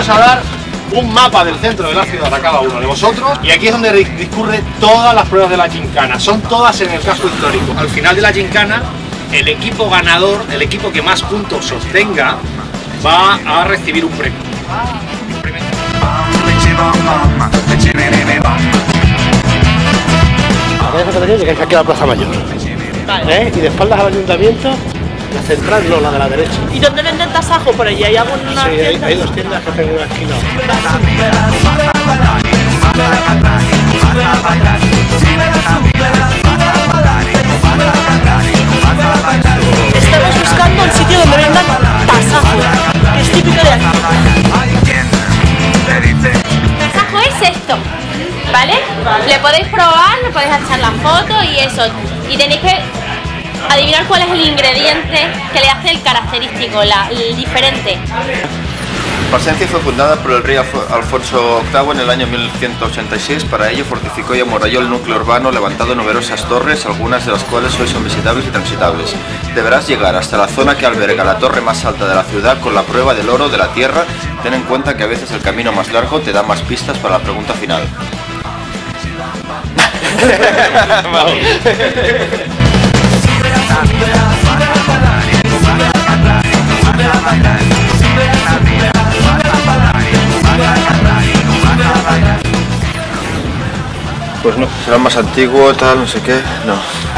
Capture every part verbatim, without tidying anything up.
vamos a dar un mapa del centro de la ciudad a cada uno de vosotros y aquí es donde discurre todas las pruebas de la gincana, son todas en el casco histórico. Al final de la gincana, el equipo ganador, el equipo que más puntos obtenga, va a recibir un premio. La calle llegáis aquí a la Plaza Mayor, ¿eh? Y de espaldas al ayuntamiento, la central no, la de la derecha. ¿Y dónde venden tasajo? ¿Por allí hay alguna sí, tienda? Hay, hay dos tiendas que hacen una esquina. Estamos buscando un sitio donde vendan tasajo, que es típico de aquí. Tasajo es esto, ¿vale? Le podéis probar, le podéis echar la foto y eso. Y tenéis que adivinar cuál es el ingrediente que le hace el característico, la, el diferente. Plasencia fue fundada por el rey Alfonso octavo en el año mil ciento ochenta y seis. Para ello fortificó y amuralló el núcleo urbano, levantando numerosas torres, algunas de las cuales hoy son visitables y transitables. Deberás llegar hasta la zona que alberga la torre más alta de la ciudad con la prueba del oro de la tierra. Ten en cuenta que a veces el camino más largo te da más pistas para la pregunta final. Pues no, será más antiguo, tal, no sé qué, no.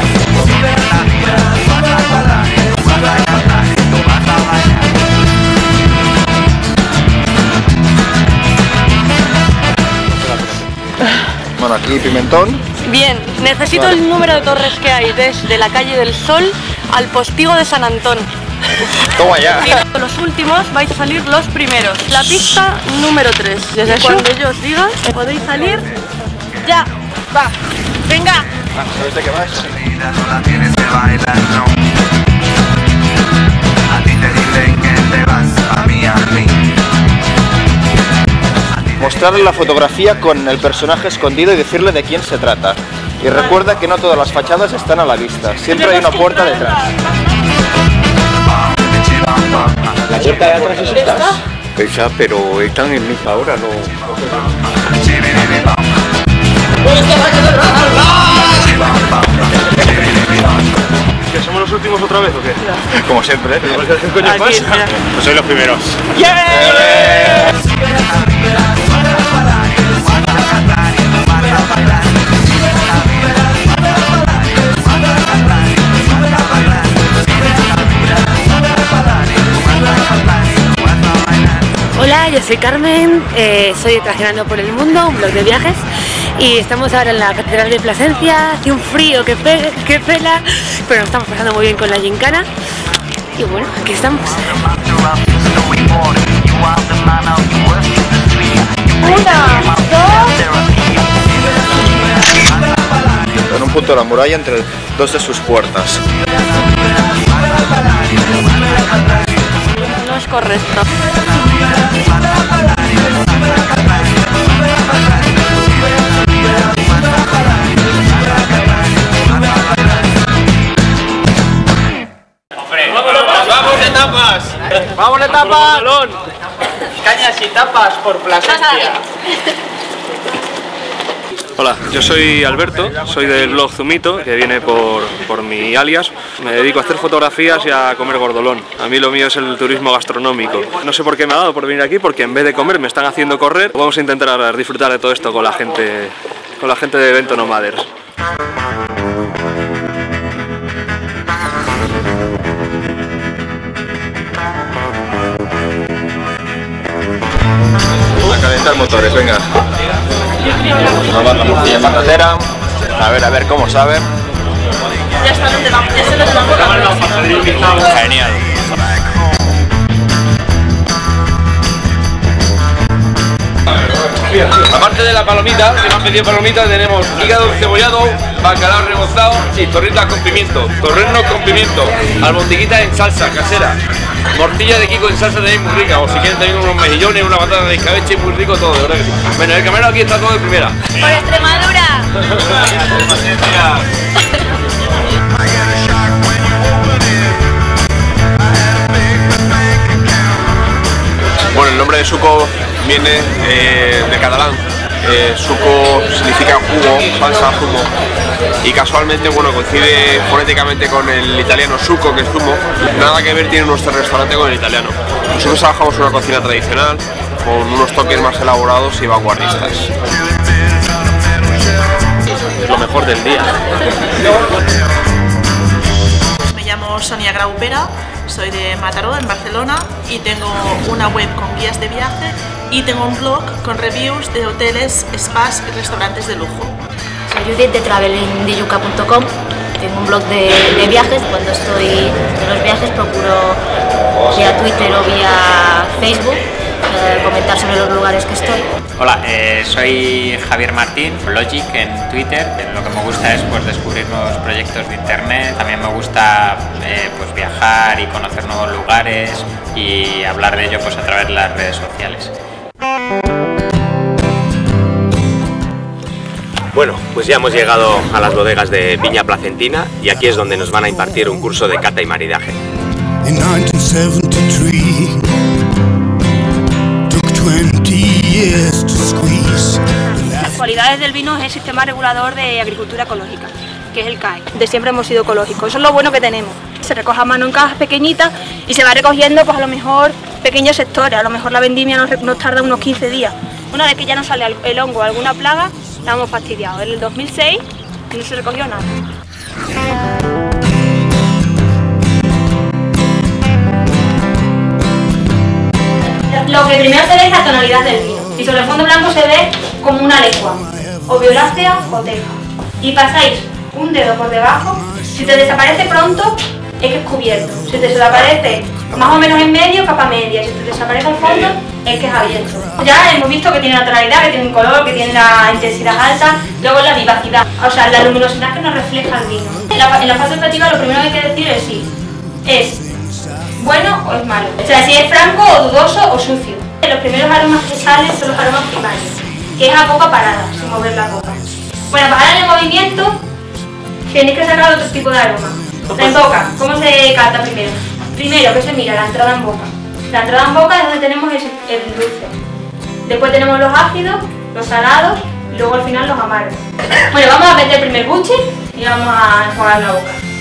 Bueno, aquí Pimentón. Bien, necesito Vale. el número de torres que hay desde la calle del Sol al postigo de San Antón. Toma ya. Y los últimos vais a salir los primeros. La pista número tres. Desde cuando yo os diga, podéis salir ya. Va, venga. Ah, ¿sabes de qué vas? Mostrarle la fotografía con el personaje escondido y decirle de quién se trata. Y recuerda que no todas las fachadas están a la vista, siempre hay una puerta detrás. La puerta de atrás es esta. Esa, pero están en misa ahora, no. ¿Que somos los últimos otra vez o qué? Como siempre, ¿eh? ¿Qué coño Aquí, pasa? mira. Pues soy los primeros. ¡Yeah! Hola, yo soy Carmen, eh, soy de Trajeando por el Mundo, un blog de viajes, y estamos ahora en la Catedral de Plasencia. Hace un frío que, pe que pela, pero nos estamos pasando muy bien con la gincana. Y bueno, aquí estamos. Una, dos. En un punto de la muralla entre dos de sus puertas. No es correcto. ¡Vamos de tapas! ¡Vamos de tapas! Cañas y tapas por Plasencia. Hola, yo soy Alberto, soy del blog Zumito, que viene por, por mi alias. Me dedico a hacer fotografías y a comer gordolón. A mí lo mío es el turismo gastronómico. No sé por qué me ha dado por venir aquí, porque en vez de comer me están haciendo correr. Vamos a intentar disfrutar de todo esto con la gente, con la gente de Evento Nomaders. A calentar motores, venga. Probar la morcilla patatera. A ver, a ver cómo sabe. Ya está, no te vamos, ya se lo tenemos. Genial. Aparte de la palomita, que me han pedido palomita, tenemos hígado cebollado, bacalao rebozado y torritas con pimiento, torrenos con pimiento, albondiguitas en salsa casera, morcilla de Kiko en salsa también muy rica, o si quieren también unos mejillones, una batata de escabeche muy rico todo, de verdad que sí. Bueno, el camarero aquí está todo de primera. ¡Por Extremadura! Bueno, el nombre de suco viene eh, de catalán. Eh, suco significa jugo, salsa, zumo, y casualmente, bueno, coincide fonéticamente con el italiano suco, que es zumo. Nada que ver tiene nuestro restaurante con el italiano. Nosotros trabajamos una cocina tradicional con unos toques más elaborados y vanguardistas. Es lo mejor del día. Me llamo Sonia Graupera, soy de Mataró, en Barcelona, y tengo una web con guías de viaje y tengo un blog con reviews de hoteles, spas y restaurantes de lujo. Soy Judith de traveling de yuca punto com, tengo un blog de, de viajes. Cuando estoy en los viajes procuro vía Twitter o vía Facebook eh, comentar sobre los lugares que estoy. Hola, eh, soy Javier Martín, Logic en Twitter. Lo que me gusta es pues, descubrir nuevos proyectos de internet. También me gusta eh, pues, viajar y conocer nuevos lugares y hablar de ello pues, a través de las redes sociales. Bueno, pues ya hemos llegado a las bodegas de Viña Placentina y aquí es donde nos van a impartir un curso de cata y maridaje. Las cualidades del vino es el Sistema Regulador de Agricultura Ecológica, que es el C A E. De siempre hemos sido ecológicos, eso es lo bueno que tenemos. Se recoge a mano en cajas pequeñitas y se va recogiendo pues a lo mejor pequeños sectores, a lo mejor la vendimia nos, nos tarda unos quince días. Una vez que ya nos sale el hongo o alguna plaga, la hemos fastidiado. En el dos mil seis no se recogió nada. Lo que primero se ve es la tonalidad del vino. Y sobre el fondo blanco se ve como una lengua, o violácea o teja. Y pasáis un dedo por debajo. Si te desaparece pronto, es que es cubierto. Si te desaparece más o menos en medio, capa media. Si te desaparece al fondo, es que es abierto. Ya hemos visto que tiene la tonalidad, que tiene un color, que tiene la intensidad alta. Luego la vivacidad, o sea, la luminosidad que nos refleja el vino. En la, en la fase olfativa lo primero que hay que decir es si es bueno o es malo. O sea, si es franco o dudoso o sucio. Los primeros aromas que salen son los aromas primarios, que es a boca parada, sin mover la boca. Bueno, para darle movimiento, tenéis que sacar otro tipo de aroma. En boca, ¿cómo se cata primero? Primero, que se mira? La entrada en boca. La entrada en boca es donde tenemos el, el dulce. Después tenemos los ácidos, los salados, y luego al final los amargos. Bueno, vamos a meter el primer buche y vamos a enjuagar la boca.